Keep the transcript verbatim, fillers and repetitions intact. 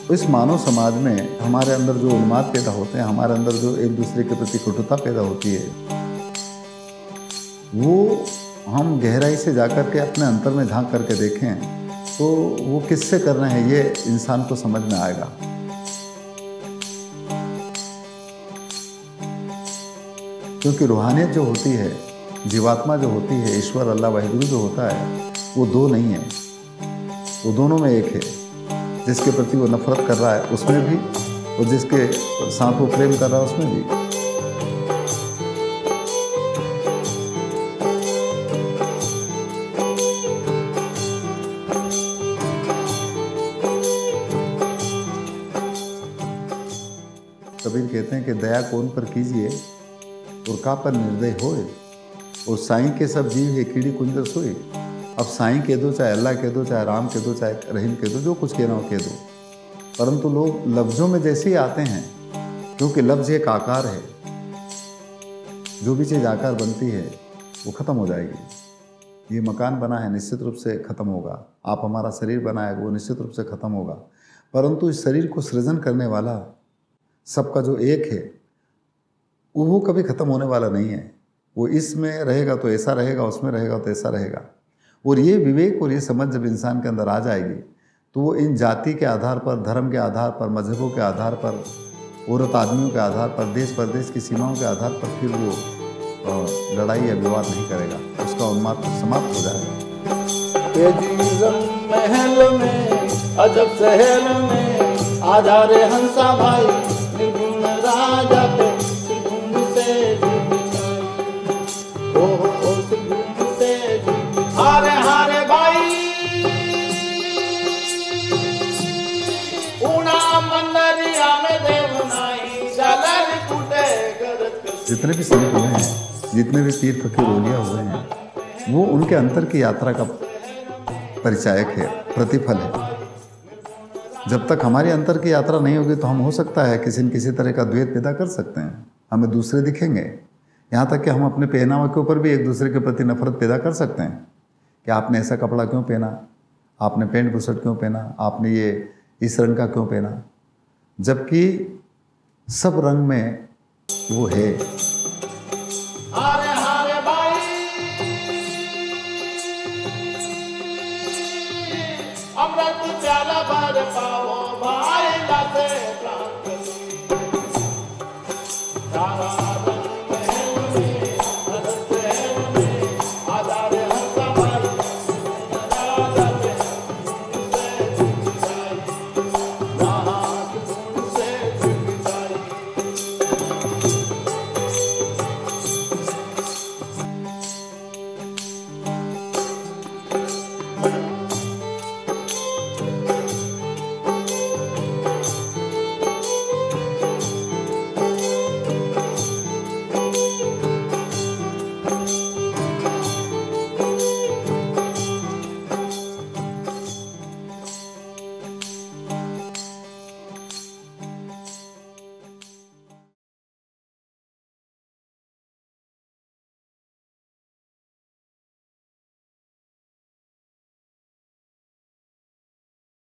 इस मानव समाज में हमारे अंदर जो उन्माद पैदा होते हैं, हमारे अंदर जो एक दूसरे के प्रति कटुता पैदा होती है, वो हम गहराई से जाकर के अपने अंतर में झांक करके देखें तो वो किससे कर रहे हैं ये इंसान को समझ में आएगा। क्योंकि रूहानियत जो होती है, जीवात्मा जो होती है, ईश्वर अल्लाह वाहिगुरु जो होता है, वो दो नहीं है, वो दोनों में एक है। जिसके प्रति वो नफरत कर रहा है उसमें भी, और जिसके साथ वो प्रेम कर रहा है उसमें भी। कबीर कहते हैं कि दया कौन पर कीजिए और का पर निर्दय होए, और साईं के सब जीव है कीड़ी कुंजर सोए। अब साईं कह दो, चाहे अल्लाह कह दो, चाहे राम कह दो, चाहे रहीम कह दो, जो कुछ कहना हो कह दो, परंतु लोग लफ्ज़ों में जैसे ही आते हैं, क्योंकि लफ्ज़ एक आकार है, जो भी चीज़ आकार बनती है वो ख़त्म हो जाएगी। ये मकान बना है, निश्चित रूप से ख़त्म होगा। आप हमारा शरीर बनाए, वो निश्चित रूप से ख़त्म होगा, परंतु इस शरीर को सृजन करने वाला सबका जो एक है वो कभी ख़त्म होने वाला नहीं है। वो इसमें रहेगा तो ऐसा रहेगा, उसमें रहेगा तो ऐसा रहेगा। और ये विवेक और ये समझ जब इंसान के अंदर आ जाएगी तो वो इन जाति के आधार पर, धर्म के आधार पर, मजहबों के आधार पर, औरत आदमियों के आधार पर, देश प्रदेश की सीमाओं के आधार पर फिर वो लड़ाई या विवाद नहीं करेगा, उसका उन्माद समाप्त हो जाएगा। महल में अजब शहर में आजा रे हंसा भाई, निर्गुण राजा पे त्रिगुण से ओ ओ त्रिगुण से हारे हारे भाई उना मंदरिया में देव नहीं चलर कुटे गरत। जितने भी संत हुए हैं, जितने भी पीर फकीर औलिया हुए हैं, वो उनके अंतर की यात्रा का परिचायक है, प्रतिफल है। जब तक हमारी अंतर की यात्रा नहीं होगी तो हम हो सकता है किसी न किसी तरह का द्वेष पैदा कर सकते हैं, हमें दूसरे दिखेंगे, यहाँ तक कि हम अपने पहनावे के ऊपर भी एक दूसरे के प्रति नफरत पैदा कर सकते हैं कि आपने ऐसा कपड़ा क्यों पहना, आपने पेंट बुशर्ट क्यों पहना, आपने ये इस रंग का क्यों पहना, जबकि सब रंग में वो है। हारे हारे भाई अमृत प्याला भर पाओ भाई लाते प्राण